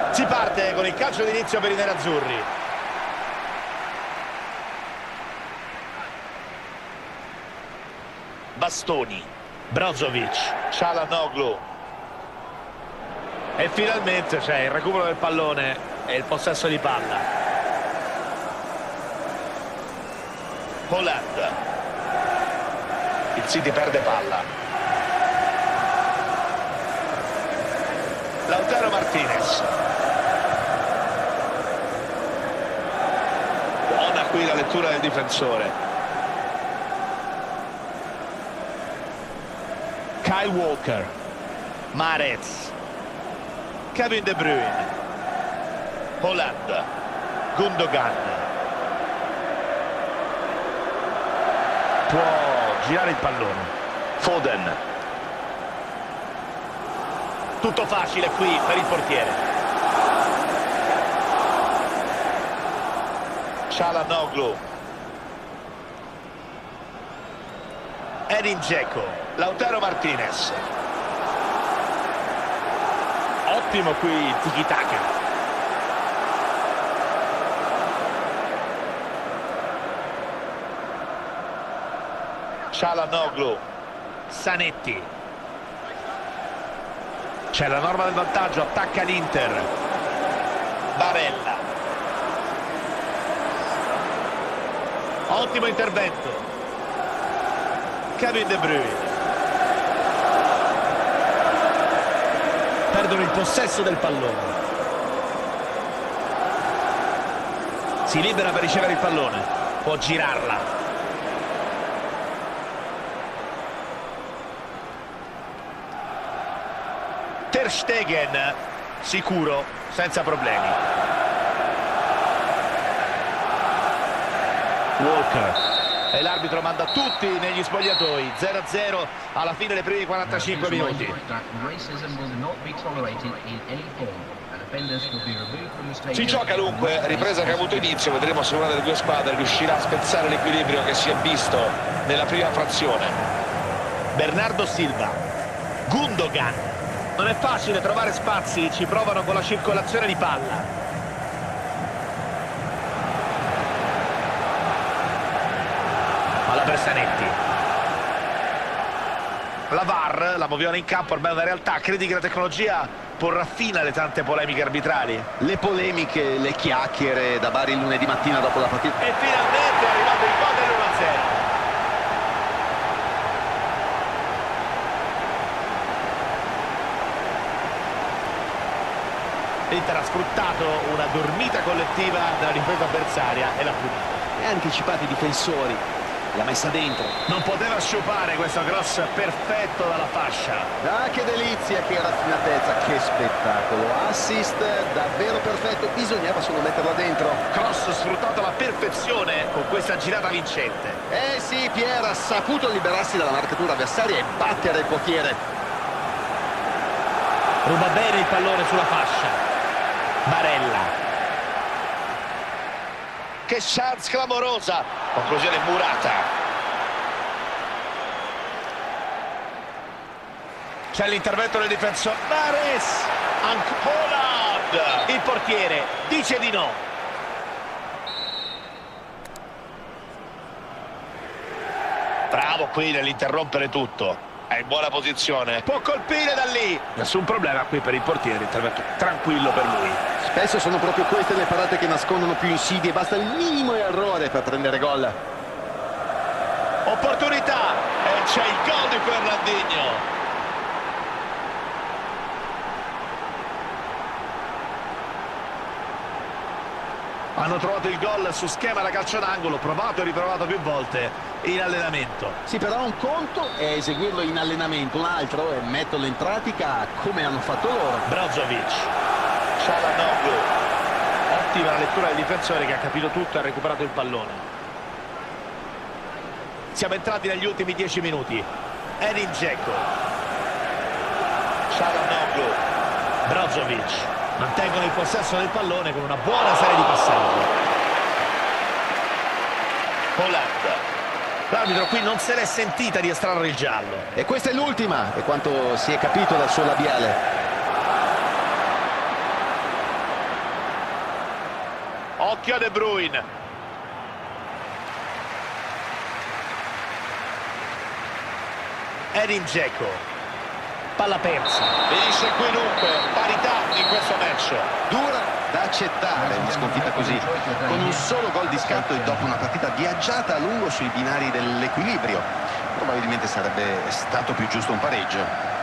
Si parte con il calcio d'inizio per i nerazzurri. Bastoni, Brozovic, Çalhanoğlu. E finalmente c'è il recupero del pallone e il possesso di palla. Haaland. Il City perde palla. Lautaro Martinez. Buona qui la lettura del difensore. Kyle Walker, Mahrez, Kevin De Bruyne, Haaland, Gundogan. Può girare il pallone. Foden. Tutto facile qui per il portiere. Çalhanoğlu. Edin Dzeko. Lautaro Martinez. Ottimo qui il tiki-taka. Çalhanoğlu. Zanetti. C'è la norma del vantaggio, attacca l'Inter. Barella. Ottimo intervento. Kevin De Bruyne. Perdono il possesso del pallone. Si libera per ricevere il pallone. Può girarla. Ter Stegen. Sicuro, senza problemi. Walker. E l'arbitro manda tutti negli spogliatoi. 0-0 alla fine dei primi 45 minuti. Si gioca dunque, ripresa che ha avuto inizio. Vedremo se una delle due squadre riuscirà a spezzare l'equilibrio che si è visto nella prima frazione. Bernardo Silva. Gundogan. Non è facile trovare spazi, ci provano con la circolazione di palla. Palla per Zanetti. La VAR, la movione in campo, ormai è una realtà. Credi che la tecnologia porrà fine alle tante polemiche arbitrali? Le polemiche, le chiacchiere da Bari il lunedì mattina dopo la partita. E finalmente è arrivato il gol dell'1-0. L'Inter ha sfruttato una dormita collettiva della difesa avversaria e l'ha punita. E anticipati i difensori. L'ha messa dentro. Non poteva sciupare questo cross perfetto dalla fascia. Ah, che delizia, che raffinatezza, che spettacolo. Assist davvero perfetto, bisognava solo metterla dentro. Cross sfruttato alla perfezione con questa girata vincente. Eh sì, Pier ha saputo liberarsi dalla marcatura avversaria e battere il portiere. Ruba bene il pallone sulla fascia. Barella. Che chance clamorosa. Conclusione murata. C'è l'intervento del difensore. Mahrez. Haaland. Il portiere dice di no. Bravo qui nell'interrompere tutto. È in buona posizione. Può colpire da lì. Nessun problema qui per il portiere. Intervento tranquillo per lui. Spesso sono proprio queste le parate che nascondono più insidie. Basta il minimo errore per prendere gol. Opportunità. E c'è il gol di Fernandinho. Hanno trovato il gol su schema da calcio d'angolo, provato e riprovato più volte in allenamento. Sì, però un conto è eseguirlo in allenamento, un altro è metterlo in pratica come hanno fatto loro. Brozovic. Çalhanoğlu. Ottima la lettura del difensore che ha capito tutto e ha recuperato il pallone. Siamo entrati negli ultimi 10 minuti. Edin Dzeko. Çalhanoğlu. Brozovic. Mantengono il possesso del pallone con una buona serie di passaggi. Haaland. L'arbitro qui non se l'è sentita di estrarre il giallo. E questa è l'ultima, è quanto si è capito dal suo labiale. Occhio a De Bruyne. Edin Dzeko. Palla persa. Finisce qui dunque, parità in questo match. Dura da accettare una sconfitta così, con un solo gol di scatto e dopo una partita viaggiata a lungo sui binari dell'equilibrio. Probabilmente sarebbe stato più giusto un pareggio.